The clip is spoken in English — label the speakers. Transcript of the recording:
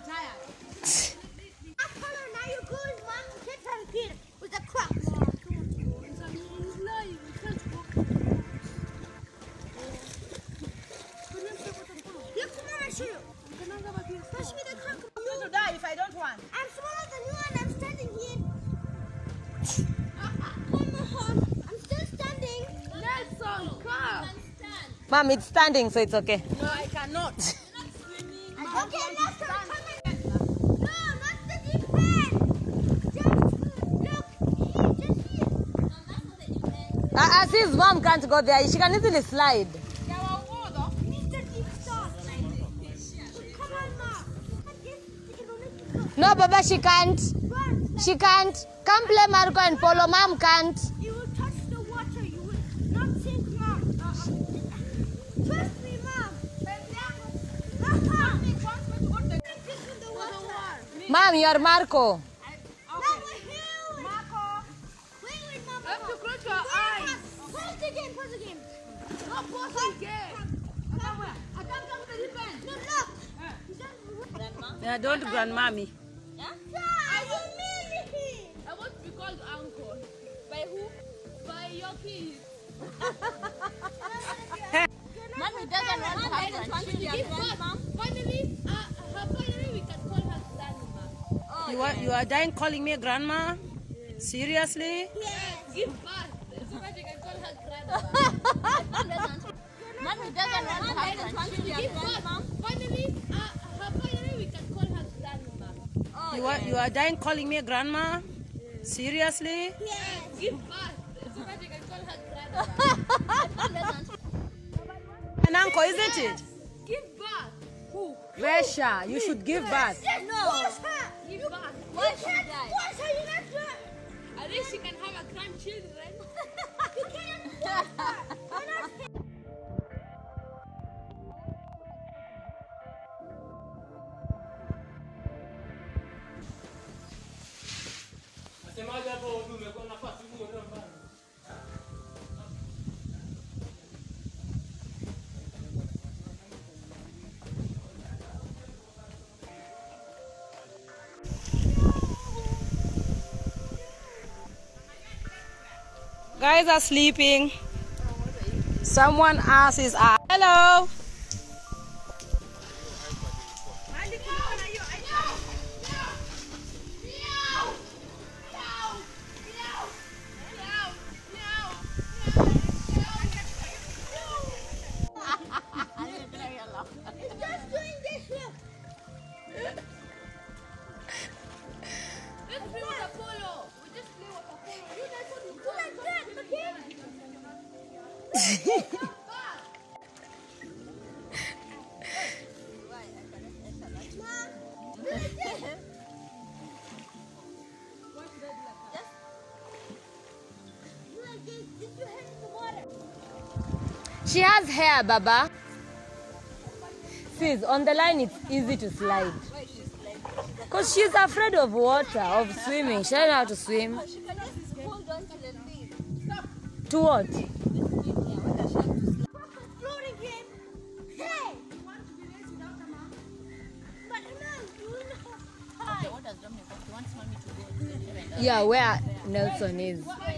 Speaker 1: Now you go, mom. Get some kid with a crop. Look, come on, I show you. Pass me the crock.
Speaker 2: I'm going to die if I don't want.
Speaker 1: I'm smaller than you and I'm standing here. Mama, I'm still standing.
Speaker 2: Nelson, come.
Speaker 3: Mom, it's standing, so it's okay.
Speaker 2: No, I cannot.
Speaker 1: Okay, Nelson, come in. No, not the deep end. Just here.
Speaker 3: Asis's mom can't go there. She can easily slide. No, Baba, she can't. She can't. Come play Marco and Polo. Mom can't.
Speaker 1: You will touch the water. You will not sink, Mom. Trust me, Mom.
Speaker 3: Mom, you are Marco.
Speaker 1: Now we're here. Marco. Wait, Mom.
Speaker 2: Have to close your eyes.
Speaker 1: Pause the game. Pause the game.
Speaker 2: No, pause the game. I can't come to the pen.
Speaker 1: No, look.
Speaker 2: Yeah, don't grandmommy.
Speaker 1: Are you mean?
Speaker 2: I want to be called uncle. By who? By your kids.
Speaker 4: Mommy doesn't want to have grandchildren.
Speaker 2: Finally, we can call her grandma.
Speaker 3: You are dying calling me grandma? Seriously?
Speaker 1: Yes.
Speaker 2: Give birth. So that you can call her grandma.
Speaker 4: Mommy doesn't want to have grandchildren.
Speaker 2: Finally, we can call her grandma.
Speaker 3: You are dying calling me grandma? Seriously?
Speaker 1: Yes.
Speaker 2: Give birth. So that you can call her grandma.
Speaker 3: An uncle, isn't it?
Speaker 2: Give birth. Who?
Speaker 3: Resha, you should give birth.
Speaker 1: No.
Speaker 2: Give birth.
Speaker 4: Why should I?
Speaker 1: Wash her. You're not sure.
Speaker 2: At least she can have a grandchildren.
Speaker 1: You can't wash her. You're not
Speaker 3: Guys are sleeping. Someone else is out. Hello.
Speaker 1: It's just doing this. Look.
Speaker 2: Let's play water polo. We just play water polo.
Speaker 1: You guys want to do like that, okay? Mom, do like this. Do like this. Dip your head in the water.
Speaker 3: She has hair, Baba. Sis, on the line it's easy to slide. Because she's afraid of water, of swimming. She doesn't know how to swim.
Speaker 4: She can just hold on to the thing.
Speaker 3: To what?
Speaker 1: Floating game. Hey! You want to be raised without a mom? But Mom, you know. Hi.
Speaker 4: What does Dominic want? He wants mommy to go to the heaven.
Speaker 3: Yeah, where Nelson is.